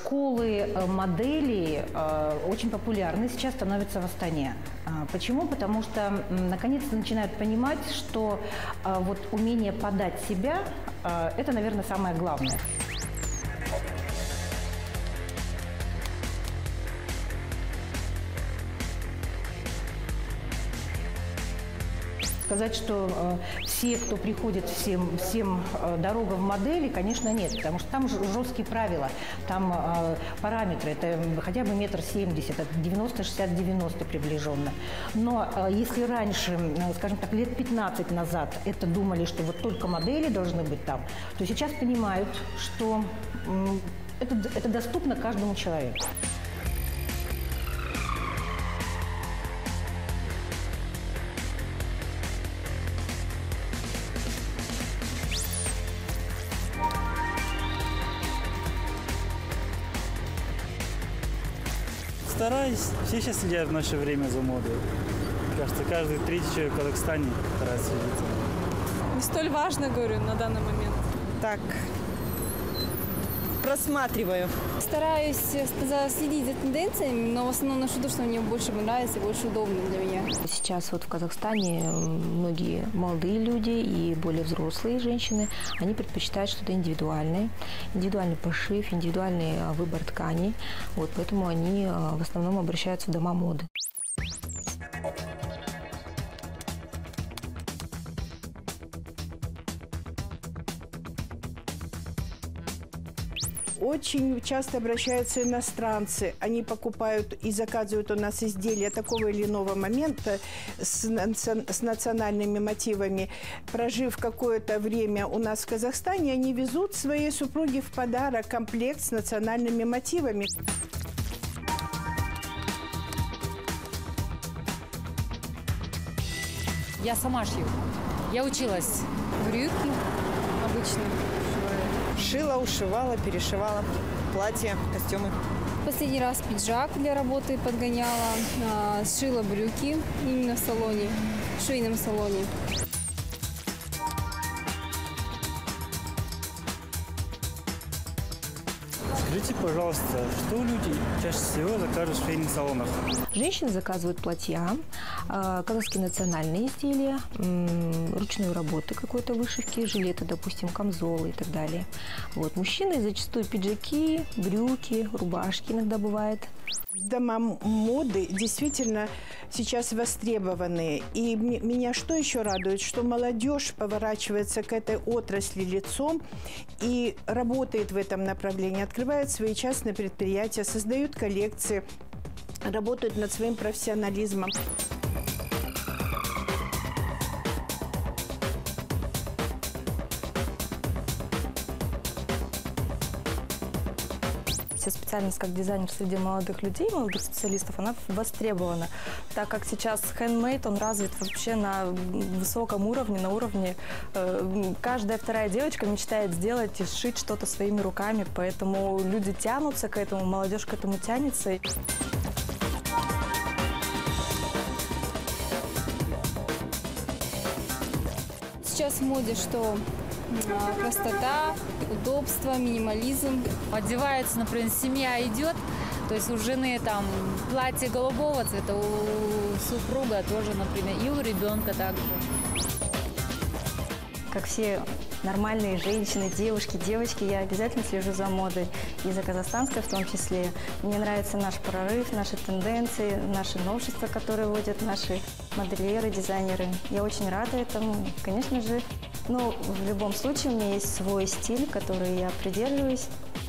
Школы моделей очень популярны, сейчас становятся в Астане. Почему? Потому что наконец-то начинают понимать, что вот умение подать себя – это, наверное, самое главное. Сказать, что все, кто приходит, всем дорога в модели, конечно, нет, потому что там жесткие правила, там параметры, это хотя бы 1,70 м, это 90-60-90 приближенно. Но если раньше, скажем так, лет 15 назад это думали, что вот только модели должны быть там, то сейчас понимают, что это доступно каждому человеку. Стараюсь. Все сейчас следят в наше время за модой. Кажется, каждый третий человек в Казахстане старается следить за модой. Не столь важно, говорю, на данный момент. Так, просматриваю. Стараюсь следить за тенденциями, но в основном ношу то, что мне больше нравится и больше удобно для меня. Сейчас вот в Казахстане многие молодые люди и более взрослые женщины, они предпочитают что-то индивидуальное. Индивидуальный пошив, индивидуальный выбор тканей. Вот, поэтому они в основном обращаются в дома моды. Очень часто обращаются иностранцы. Они покупают и заказывают у нас изделия такого или иного момента с национальными мотивами. Прожив какое-то время у нас в Казахстане, они везут своей супруге в подарок комплект с национальными мотивами. Я сама шью. Я училась. Брюки обычно. Шила, ушивала, перешивала платья, костюмы. Последний раз пиджак для работы подгоняла, сшила брюки именно в салоне, в швейном салоне. Скажите, пожалуйста, что люди чаще всего заказывают в швейных салонах? Женщины заказывают платья, казахские национальные изделия, ручной работы какой-то вышивки, жилеты, допустим, камзолы и так далее. Вот. Мужчины зачастую пиджаки, брюки, рубашки иногда бывает. Дома моды действительно сейчас востребованы. И меня что еще радует, что молодежь поворачивается к этой отрасли лицом и работает в этом направлении, открывает свои частные предприятия, создают коллекции, работают над своим профессионализмом. Специальность как дизайнер среди молодых людей, молодых специалистов, она востребована, так как сейчас хендмейд, он развит вообще на высоком уровне, на уровне каждая вторая девочка мечтает сделать и сшить что-то своими руками, поэтому люди тянутся к этому, молодежь к этому тянется. Сейчас в моде что? Простота, удобство, минимализм. Одевается, например, семья идет, то есть у жены там платье голубого цвета, у супруга тоже, например, и у ребенка также. Как все нормальные женщины, девушки, девочки, я обязательно слежу за модой, и за казахстанской в том числе. Мне нравится наш прорыв, наши тенденции, наши новшества, которые вводят наши модельеры, дизайнеры. Я очень рада этому, конечно же. Но в любом случае у меня есть свой стиль, который я придерживаюсь.